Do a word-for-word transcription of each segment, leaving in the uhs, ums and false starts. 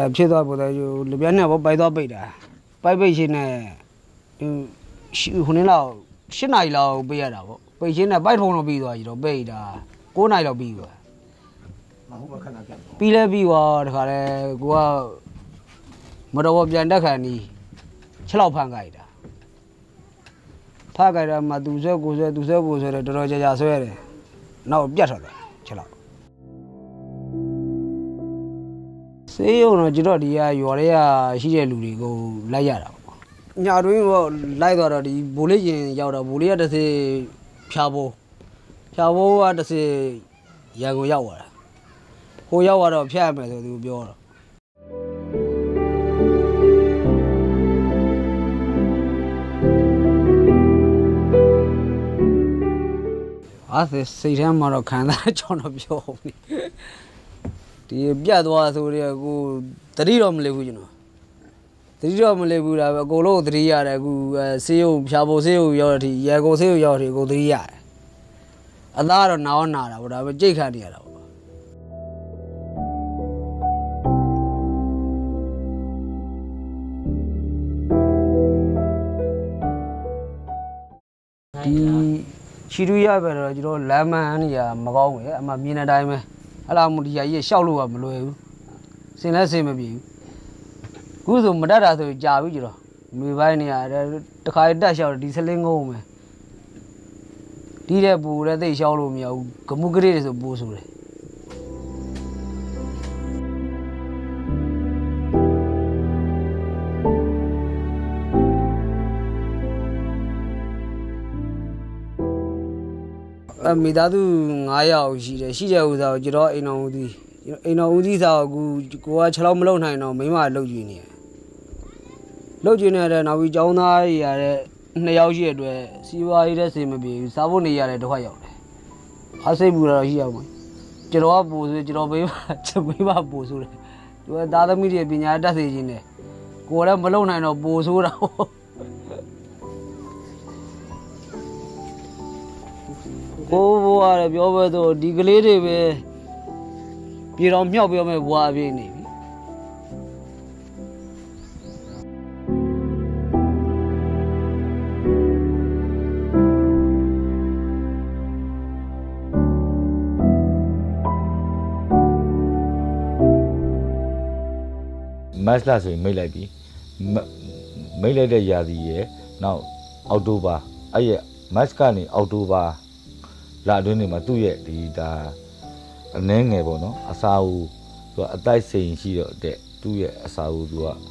ဖြစ်သွားပေါ်တယ်လပြနဲ့ပေါ့ပိုက်သွားပိတ်တာပိုက်ပိတ်ချင်းနဲ့ခုနှစ်လောက်ရှစ်နာရီလောက်ပိတ်ရတာပေါ့ပိတ်ချင်းနဲ့ပိုက်ထုံတော့ပြီးသွားပြီတော့ပိတ်တာကိုးနာရီလောက်ပြီးသွားပြီးလဲပြီးသွားတခါလဲကိုကမတော်ပြန်တက်ခံနီးခြေလောက်ဖမ်းကြိုက်တာဖမ်းကြိုက်တာမှသူဆွဲကိုဆွဲသူဆွဲကိုဆွဲတယ်တော်တော်ကြာကြာဆွဲတယ်နောက်ပြတ်ထွက်တယ်ခြေလောက်စေးရုံတော့ကျွန်တော်ဒီကရွာတွေကရှိတဲ့လူတွေကိုလိုက်ရတာပေါ့ညာတွင်းတော့လိုက်သွားတော့ဒီဘိုးလေးရင်ရောက်တော့ဘိုးလေးကတစ်စီဖြာဘိုးဖြာဘိုးကတစ်စီရန်ကုန်ရောက်သွားတာဟိုရောက်တော့ဖျက်ရမယ်ဆိုသူပြောတော့အဲ့ဒါစိတ်ထဲမှာတော့ခံစားကြောင်းတော့ပြောနေဒီပြတ်သွားဆိုတော့ကိုတတိတော့မလေးဘူးကျွန်တော်တတိတော့မလေးဘူးလားပဲအကုန်လုံးတတိရတယ်အခုဆေးရုံဖြာဖို့ဆေးရုံရောက်တဲ့ရေကုန်ဆေးရုံရောက်တဲ့ကိုတတိရတယ်အသားတော့နာရောနာတာပေါ့ဒါပဲကြိတ်ခတ်နေရတာပေါ့ဒီချီတူရပဲတော့ကျွန်တော်လမ်းမန်းနေရမကောင်းဘူးအမှမြင်တဲ့အတိုင်းပဲအဲ့လားမဒီကြီးရှောက်လို့ကမလွယ်ဘူးစင်လဲစင်မပြေဘူးခုဆိုမတတ်တာဆိုကြာပြီကျွန်တော်မိပိုင်းနေရတယ်တခါတက်ရှောက်ဒီစလင်းငုံမယ်ဒီတဲ့ပူတဲ့သိရှောက်လို့မရဘူးဂမှုကလေးတွေဆိုပူဆိုတယ်မိသားစုငါးယောက်ရှိတယ်ရှိတဲ့ဥစ္စာကိုကျွန်တော်အိမ်တော်ဦးသီးအိမ်တော်ဦးသီးစာကိုကိုကခြေလောက်မလုံနိုင်တော့မိမလှုပ်ကြည့်နေတယ်လှုပ်ကြည့်နေတဲ့နောက်ပြီးကျောင်းသားတွေရတဲ့နှစ်ယောက်ရှိတဲ့အတွက်စီးပွားရေးတဲ့စင်မပြေဘူးစားဖို့နေရတဲ့ဒုက္ခရောက်တယ်အားစိတ်ပူတော့ရှိအောင်ကျွန်တော်ကပူဆိုကျွန်တော်မိမကျွန်မိမပူဆိုတယ်သူကသားသမီးတွေပညာတတ်စေခြင်းနဲ့ကိုယ်လည်းမလုံနိုင်တော့ပူဆိုတာကိုဘွားလည်းပြောပဲဆိုဒီကလေးတွေပဲပြေတော်မြောက်ပြောမဲ့ဘွားပြေးနေပြီမတ်လဆိုရင်မိတ်လိုက်ပြီမိတ်လိုက်တဲ့ယာစီရဲ့နောက်အောက်တိုဘာအဲ့ရမတ်ကနေအောက်တိုဘာလာတွင်းနေမှာသူ့ရဲ့ဒီဒါအနှဲငယ်ပေါ့နော်အစာအုပ်သူကအတိုက်စိန်ရှိတော့တဲ့သူ့ရဲ့အစာအုပ်သူကဟို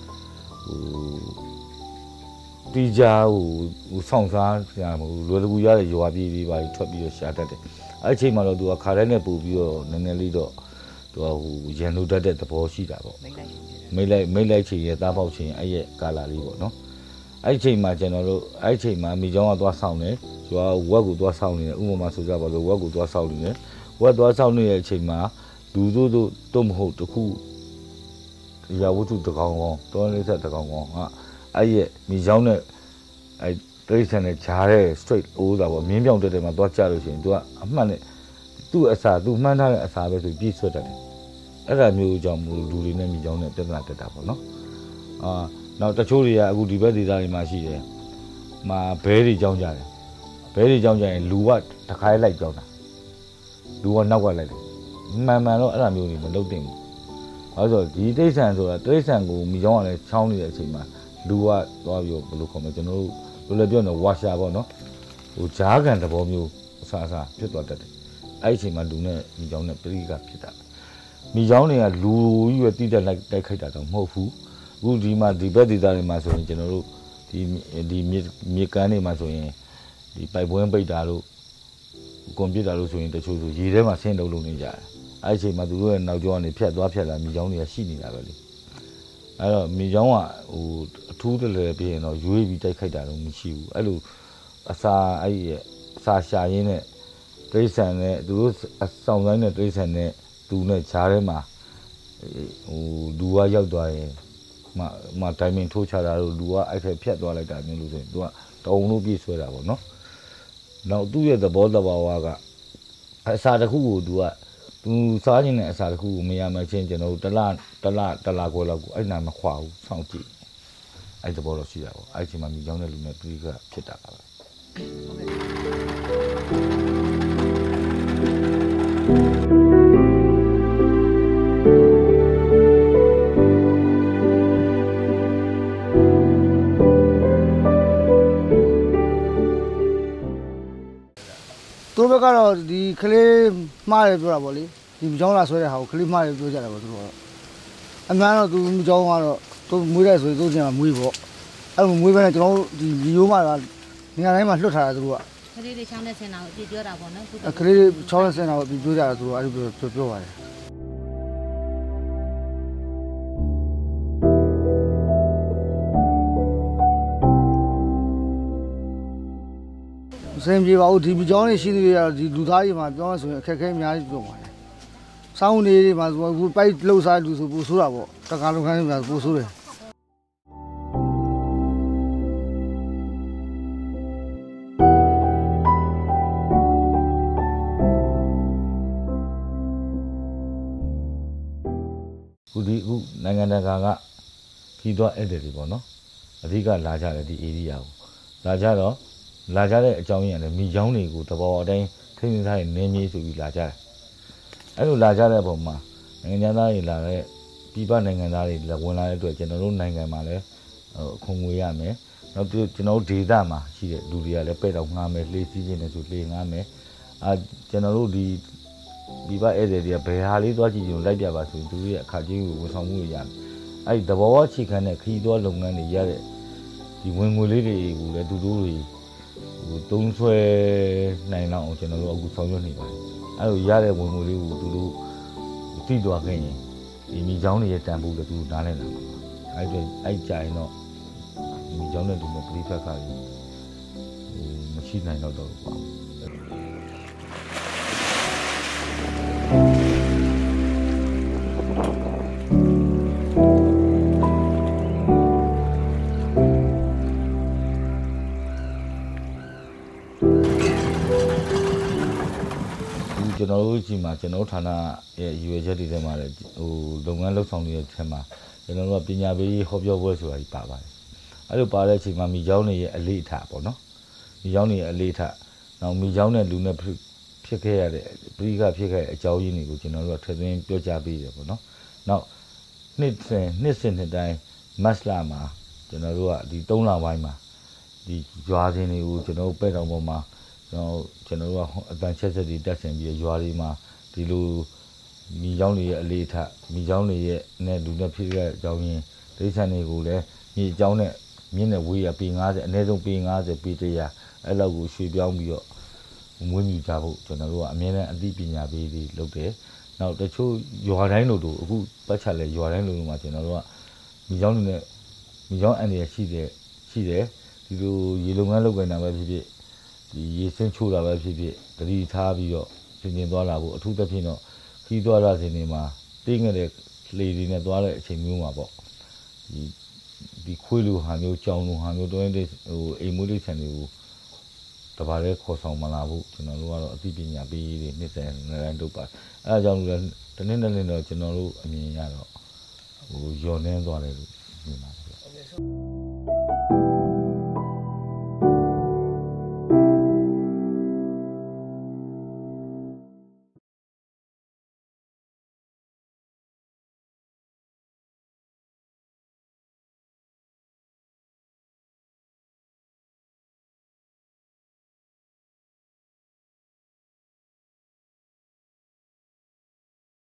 တီးကြားဟိုဟိုဆောင်စားပြန်ဟိုလွယ်တကူရတဲ့ရွာပြေးလေးပါထွက်ပြီးတော့ရှာတတ်တယ်အဲ့အချိန်မှာတော့သူကခါတိုင်းနဲ့ပို့ပြီးတော့နည်းနည်းလေးတော့သူကဟိုရန်လို့တတ်တဲ့သဘောရှိတာပေါ့မိတ်လိုက်မိတ်လိုက်ချိန်ရဲ့သားပေါက်ချိန်အဲ့ရဲ့ကာလာလေးပေါ့နော်အဲ့ချိန်မှာကျွန်တော်တို့အဲ့ချိန်မှာမိเจ้าကသွားဆောင်တယ်ကျွာဝက်ကိုသွားဆောင်နေတယ်ဥပမာဆိုကြပါလို့ဝက်ကိုသွားဆောင်နေတယ်ဝက်သွားဆောင်နေတဲ့အချိန်မှာလူတို့တို့တော့မဟုတ်တခုရာဝတ္ထုတကောင်ကောင်တောလေးဆက်တကောင်ကောင်ဟာအဲ့ရဲ့မိเจ้าနဲ့အဲ့တိရစ္ဆာန်နဲ့ဂျားတဲ့ straight အိုးတာပေါ့မြင်းပြောင်တက်တယ်မှာသွားကြလို့ရှိရင် तू ကအမှတ်နဲ့သူ့အစာ तू မှန်းထားတဲ့အစာပဲဆိုပြည့်ဆွတ်တယ်အဲ့ဒါမျိုးကြောင့်မလို့လူတွေနဲ့မိเจ้าနဲ့ပြဿနာတက်တာပေါ့နော်အာနောက်တချို့တွေကအခုဒီဘက်ဒေသတွေမှာရှိတယ်မှာဘဲတွေကြောင်းကြတယ်ဘဲတွေကြောင်းကြရင်လူကတခါလိုက်ကြောင်းတာလူကနောက်ကလိုက်တယ်မှန်မှန်တော့အဲ့ဒါမျိုးတွေမလုပ်သင့်ဘူးဘာလို့ဆိုဒီတိရစ္ဆာန်ဆိုတာတိရစ္ဆာန်ကိုမိเจ้าကလည်းချောင်းနေတဲ့အချိန်မှာလူကသွားပြီးဘယ်လိုခေါ်မလဲကျွန်တော်တို့လိုလည်းပြောနေဝါရှာပေါ့နော်ဟိုဂျားကန်သဘောမျိုးအစားအစားဖြစ်သွားတတ်တယ်အဲ့ဒီအချိန်မှာလူနဲ့မိเจ้าနဲ့ပြိကဖြစ်တာမိเจ้าတွေကလူကြီးပဲတိတက်လိုက်တိုက်ခိုက်တာတော့မဟုတ်ဘူးအခုဒီမှာဒီဘက်ဒေသတွေမှာဆိုရင်ကျွန်တော်တို့ဒီဒီမြေကမ်းတွေမှာဆိုရင်ဒီပိုက်ပွဲပိတ်တာလို့ကွန်ပျူတာလို့ဆိုရင်တချို့ဆိုရေထဲမှာဆင်းတုပ်လုပ်နေကြတယ်အဲ့ဒီအချိန်မှာသူတို့ရဲ့နောက်ကျောကနေဖြတ်သွားဖြတ်လာမိเจ้าတွေကရှိနေတာပဲလေအဲ့တော့မိเจ้าကဟိုအထူးတလဲပြရင်တော့ရွေးပြီးတိုက်ခိုက်တာတော့မရှိဘူးအဲ့လိုအစာအဲ့ဒီအစာရှာရင်းနဲ့တိရစ္ဆာန်နဲ့သူတို့အဆောင်ဆိုင်နဲ့တိရစ္ဆာန်နဲ့သူနဲ့ခြားထဲမှာဟိုလူကရောက်သွားရင်မမတိုင်မင်ထိုးချတာလို့လူကအဲ့ထက်ဖြတ်သွားလိုက်တာမျိုးလို့ဆိုရင်သူကတုံလို့ပြည့်ဆွဲတာပေါ့နော်နောက်သူ့ရဲ့သဘောတဘာဝကအစာတစ်ခုကိုသူကသူစားခြင်းနဲ့အစားတစ်ခုကိုမရမချင်းကျွန်တော်တို့တလားတလားတလားခွဲလောက်ကိုအဲ့နာမခွာဘူးစောင့်ကြည့်အဲ့သဘောတော့ရှိတာပေါ့အဲ့ချိန်မှာမိကြောင်းတဲ့လူနဲ့ပြည်ကဖြစ်တာပါပဲသူဘက်ကတော့ဒီကလေးမှားတယ်ပြောတာပေါ့လေဒီကြောင်းလာဆွဲတဲ့ဟာကိုကလေးမှားတယ်ပြောကြတယ်ပေါ့သူတို့ကတော့အမှန်တော့သူကြောင်းကတော့သူမွေးတဲ့ဆိုရင်သူ့ချင်းမှာမွေးပေါ့အဲ့လိုမွေးပဲနဲ့ကျွန်တော်တို့ဒီရိုးမှနေရာတိုင်းမှာလွတ်ထားတာသူတို့ကကလေးတွေချောင်းနဲ့ဆင်တာကိုအပြပြောတာပေါ့နော်ကလေးတွေချောင်းနဲ့ဆင်တာကိုအပြပြောကြတာသူတို့အဲ့လိုပြောပြောပါတယ်စင်ပြေပါဦးဒီကြောင်းနေရှိသေးတယ်ဒီလူသားတွေမှာပြောရဆိုရင်အခက်အခဲအများကြီးပြောပါတယ်။စောင်းနေတွေမှာဆိုပိုက်လှုပ်ရှားလူဆိုပိုဆိုးတာပေါ့တကားလုံခိုင်းတွေမှာပိုဆိုးတယ်ခုဒီခုနိုင်ငံတကာကခီးသွားဧည့်သည်တွေပေါ့နော်အဓိကလာကြတယ်ဒီ area ကိုလာကြတော့လာကြတဲ့အကြောင်းရင်းလည်းမိချောင်းတွေကိုတဘောအတိုင်းထိန်းသိမ်းထားတဲ့နေမြေဆိုပြီးလာကြတယ်အဲ့လိုလာကြတဲ့ပုံမှာနိုင်ငံသားတွေလာတဲ့ပြည်ပနိုင်ငံသားတွေလည်းဝင်လာတဲ့အတွက်ကျွန်တော်တို့နိုင်ငံမှာလည်းအခုံငွေရမယ်နောက်ပြီးကျွန်တော်တို့ဒေသမှာရှိတဲ့လူတွေကလည်းပဲ့တော့ငှားမယ်လှေစီးခြင်းနဲ့ဆိုလှေငှားမယ်အာကျွန်တော်တို့ဒီဒီဘဧည့်သည်တွေကဘယ်ဟာလေးသွားကြည့်ကြုံလိုက်ပြပါဆိုရင်သူတို့ရဲ့အခါကြီးကိုဝန်ဆောင်မှုရရတယ်အဲ့ဒီတဘောအခြေခံတဲ့ခရီးသွားလုပ်ငန်းတွေရတဲ့ဒီဝင်ငွေလေးတွေကိုလည်းသူတို့တွေဟိုသုံးဆွဲနိုင်တော့ကျွန်တော်တို့အခုဆောင်ရွက်နေပါတယ်အဲ့လိုရတဲ့ဝင်ငွေလေးကိုသူတို့သိသွားခဲ့ရင်ဒီမိချောင်းတွေရဲ့တန်ဖိုးလည်းသူတို့နားလည်လာမှာအဲ့ဒီအဲ့ကြရင်တော့မိချောင်းတဲ့လူနဲ့ပြိဖက်ကဟိုမရှိနိုင်တော့တော့ပါကျွန်တော်တို့ကြီးမှာကျွန်တော်ဌာနရဲ့ရွေချက်တွေထဲမှာလည်းဟိုလုပ်ငန်းလုပ်ဆောင်နေတဲ့ထဲမှာကျွန်တော်တို့ကပညာပေးဟောပြောပွဲဆိုတာကြီးပါပါတယ်အဲ့လိုပါတဲ့အချိန်မှာမိချောင်းတွေရဲ့အလေးအထားပေါ့နော်မိချောင်းတွေရဲ့အလေးအထားနောက်မိချောင်းနဲ့လူနဲ့ဖြစ်ခဲ့ရတဲ့ပြည်ကဖြစ်ခဲ့တဲ့အကြောင်းရင်းတွေကိုကျွန်တော်တို့ကထည့်သွင်းပြောကြားပေးတယ်ပေါ့နော်နောက်နှစ်စဉ်နှစ်စဉ်နှစ်တိုင်းမတ်လမှာကျွန်တော်တို့ကဒီသုံးလပိုင်းမှာဒီရွာစဉ်တွေကိုကျွန်တော်တို့ပဲ့တောင်ပေါ်မှာကျွန်တော်ကျွန်တော်တို့ကအတန်ချက်ချက်တွေတက်ဆင်ပြီးရွာတွေမှာဒီလိုမိချောင်းတွေရဲ့အလေးထားမိချောင်းတွေရဲ့နဲ့လူနဲ့ဖြစ်တဲ့အကြောင်းရင်းဒိဋ္ဌာန်တွေကိုလည်းမြေအကြောင်းနဲ့မြင့်တဲ့ဝေးရပေ၅၀အနည်းဆုံးပေ၅၀ပေတရာအဲ့လောက်ကိုရွှေ့ပြောင်းပြီးတော့မွေးမြူကြဖို့ကျွန်တော်တို့ကအမြဲတမ်းအသိပညာပေးပြီးလုပ်တယ်နောက်တချို့ရွာတိုင်းလိုတို့အခုပတ်ချလဲရွာတိုင်းလိုလိုမှာကျွန်တော်တို့ကမိချောင်းတွေနဲ့မိချောင်းအန်ရရှိတယ်ရှိတယ်ဒီလိုရေလုပ်ငန်းလုပ်နေတာပဲဖြစ်ဖြစ်ဒီရေစင်းချိုးတာပဲဖြစ်ဖြစ်တတိထားပြီးတော့ပြင်ပြင်သွားလာဖို့အထူးသဖြင့်တော့ခီးသွားရစဉ်တွေမှာတင်းငယ်တဲ့လေတွေနဲ့သွားတဲ့အချိန်မျိုးမှာပေါ့ဒီဒီခွေးလိုဟာမျိုးကြောင်လိုဟာမျိုးတွင်းတဲ့ဟိုအိမ်မွေးလိဆန်တွေကိုတပါးလေးခေါ်ဆောင်မလာဘူးကျွန်တော်တို့ကတော့အသိပညာပေးတွေနှစ်စဉ်နေ့တိုင်းလုပ်ပါအဲအကြောင်းလည်းတနေ့နဲ့နေ့တော့ကျွန်တော်တို့အမြင်ရတော့ဟိုယော်နှင်းသွားတယ်လို့မြင်ပါတယ်